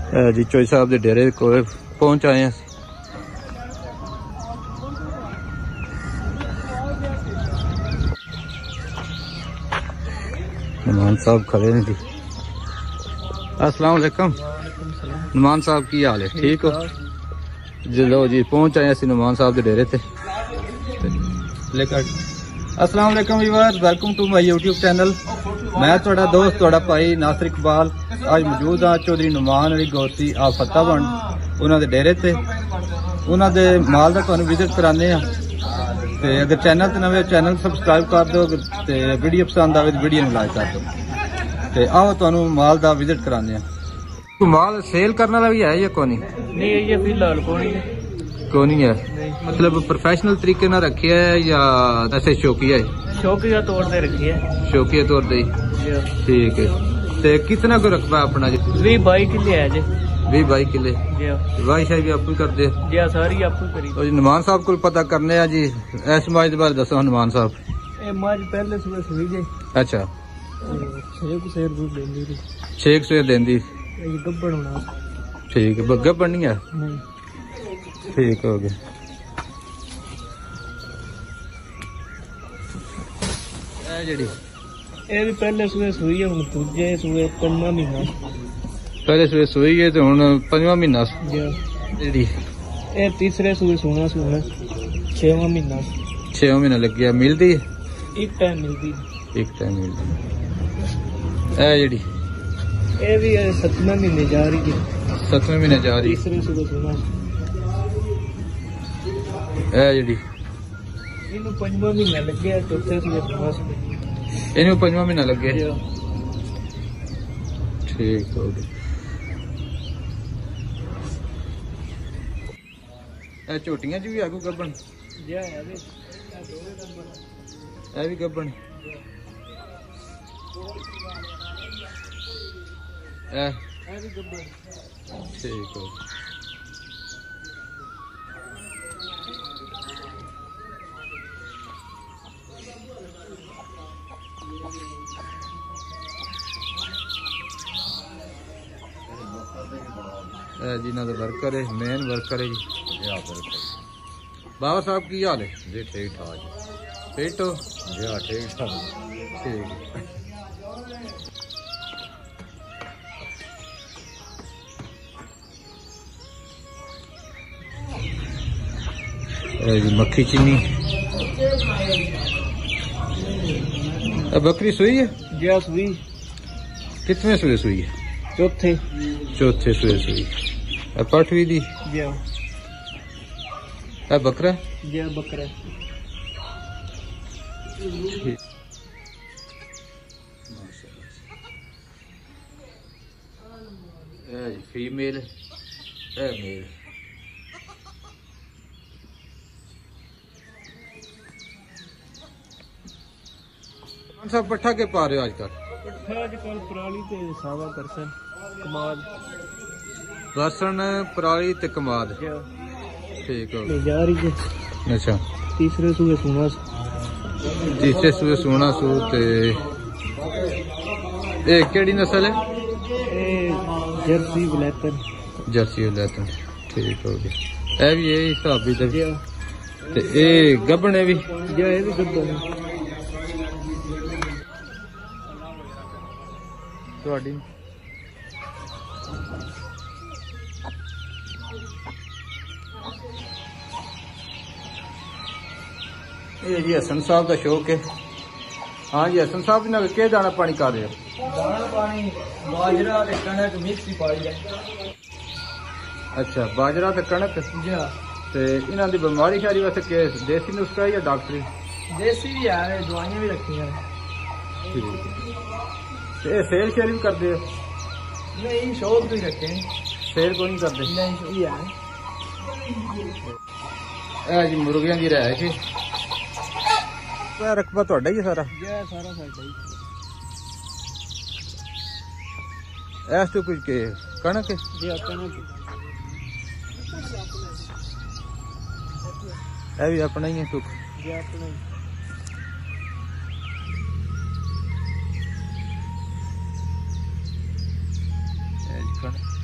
जी चोई साहब के डेरे को पहुंच आए हैं। नुमान साहब खड़े हैं जी। अस्सलाम वालेकुम। नुमान साहब की हाल है? ठीक हो जी। लो जी पहुंच आए हैं नुमान साहब के डेरे ते लेकर। अस्सलाम वालेकुम viewers, welcome to my YouTube channel. मैं थोड़ा दोस्त थोड़ा भाई नासिर इकबाल आज मौजूद हाँ चौधरी नुमान अली गौसी आप फत्ताबंड उन्होंने डेरे ते उन्होंने माल का तुहानू विजिट कराने। ते अगर चैनल ते नवे चैनल सबसक्राइब कर दो ते वीडियो पसंद आवे तो वीडियो लाइक कर दो। ते आओ तुहानू माल का विजिट कराने। माल सेल करने वाला भी है या कोनी? नहीं ये फिलहाल कोनी है। मतलब प्रोफेशनल तरीके ना रखी है या ऐसे शौकिया है? शौकिया तौर पर रखी है। शौकिया तौर पर ठीक है। ते कितना को रकबा अपना जी? 20-22 किले है जी। 20-22 किले वाही शाही भी आपको कर दे जी? सारी आपको करी। तो जी नुमान साहब को पता करने हैं जी। इस मज के बारे दसो नुमान साहब। मज पहले सुबह सुई जी। अच्छा 6 शेर दूध देंदी थी। 6 शेर देंदी। गब्बड़ होना ठीक है। गब्बड़ नहीं है? नहीं। ठीक हो गया। ये भी पहले सुबह सुई है हुन दूजे सुबह 5वां महीना। पहले सुबह सुई है तो हुन 5वां महीना जी। ये तीसरे सुबह सोना 6वां महीना। 6वां महीना लग गया। मिलती है? एक टाइम मिलती। एक टाइम मिलती है जी। ये भी 7वें महीने जा रही है। 7वें महीने जा रही। तीसरे सुबह सोना जी। इन्हू 5वां महीना लग गया। चौथे सुबह सोना इन्हू 5वां महीना लग गया। ठीक हो गया। झोटियां च भी है कोई गब्बन? है भी गब्बन। ठीक हो। जिन्हों का वर्कर है मेन वर्कर है जी। बाबा साहब की हाल है जी? ठीक ठाक फिट हो जी? हाँ ठीक ठाक। ठीक जी। मक्खी चीनी बकरी सुई है? जी सुई। कितने सुई सुई है? चौथे सुई सुई। पठ भी दी? जी। बकरा? जी बकरा। Female male. कौन सा पट्ठा के पा रहे हो आजकल? आजकल पराली ते सावा करसन कमाद। करसन पराली ते कमाद। ठीक हो जा रही है। अच्छा तीसरे सुबह सोना। तीसरे सुबह सोना सू ते केड़ी नस्ल है? जर्सी ब्लैकन। जर्सी ब्लैकन। ठीक हो गया। ए भी यही हिसाब भी ते ए गब्बन है भी? जी ये भी गब्बन है। ਤੁਹਾਡੀ ये जी हसन साहब का शौक है। हाँ जी हसन साहब ने क्या दाना पानी कर रहे हो? दाना पानी बाजरा ते कणक मिक्स ही पाई है। अच्छा बाजरा ते कणक जी। ते इन्हां दी बीमारी शारी वास्ते के देसी नुस्खा या डॉक्टरी? देसी भी है दवाइयां भी रखी हैं। ठीक है। सेल शेल भी करते हो? नहीं शौक भी रखे हैं। सेल को नहीं करते? नहीं ये है जी मुर्गियां की रह के रकबा ਤੁਹਾਡਾ ਹੀ ਸਾਰਾ? ਜੀ ਸਾਰਾ ਸਾਡਾ ਹੀ। ਇਸ ਤੋਂ ਕੁਝ ਕੇ ਕਣਕ? ਜੀ ਕਣਕ। ਇਹ ਵੀ ਆਪਣਾ ਹੀ ਹੈ ਟੁਕ? ਜੀ ਆਪਣਾ ਹੀ। ਇਹ ਕਣਕ